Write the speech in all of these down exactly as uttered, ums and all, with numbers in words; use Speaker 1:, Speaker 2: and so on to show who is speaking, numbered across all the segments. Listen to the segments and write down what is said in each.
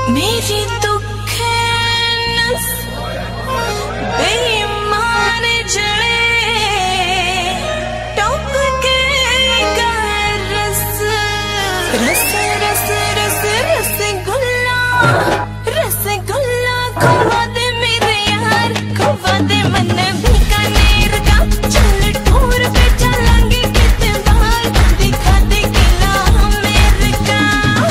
Speaker 1: मेरी दुख नस बेईमान जड़े टप के रस रस रस रस रसगुल्ला रसगुल्ला खुवा दे मेरे यार खुवा दे मन बीकानेर का चल टूर पे चलेंगे कितने बार दिखा दे किला मेरे का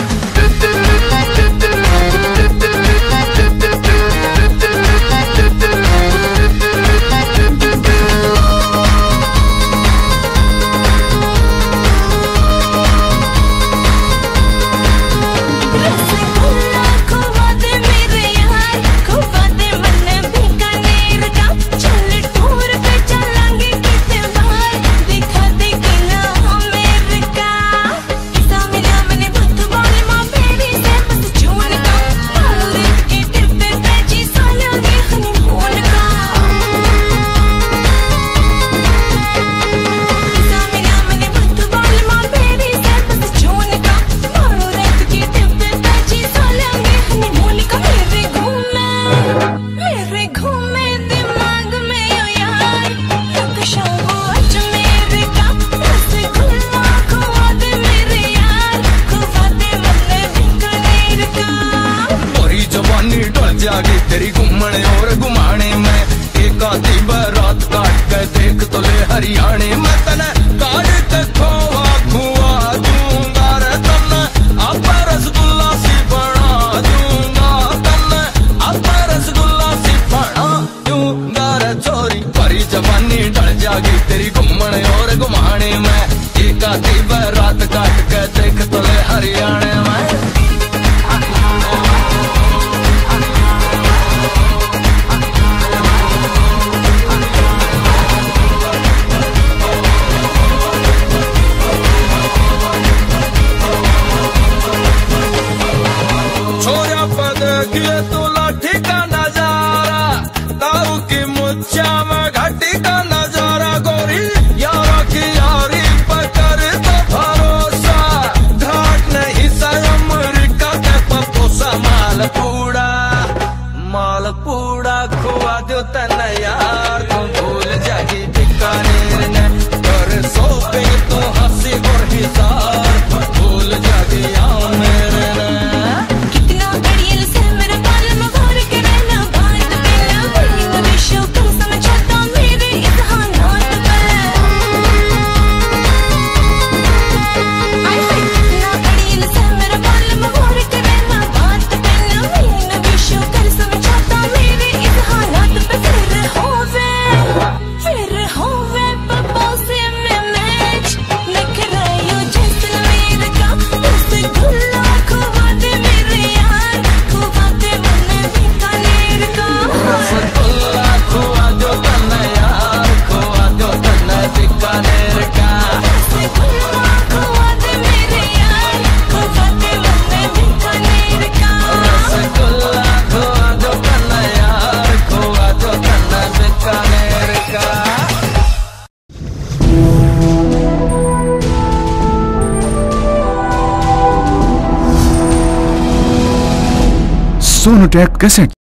Speaker 2: जागी तेरी घूमने और घुमाने में एक आधी बारात काट के देख तो ले हरियाणे में तने काट के खोवा खुआ दूंगा रे तने अब रसगुल्ला सी बना दूंगा तने अब रसगुल्ला सी बना दूंगा रे छोरी परी जवानी ढल जागी तेरी घूमने और घुमाने में एक आधी बारात काट के देख तो ले हरियाणे में तू लाठी का नजारा ताऊ की मुच्छा में घाटी का नजारा गोरी यारा की यारी पकड़ तो भरोसा घाट नहीं सा अमरीका के पपोसा माल पूड़ा माल पूड़ा खुआ दो तन यार को भूल जागी बीकानेर ने कर सो पे तो हंसी और हिसार भूल जागी आओ मेरे ने
Speaker 3: सोनोटेक कैसेट।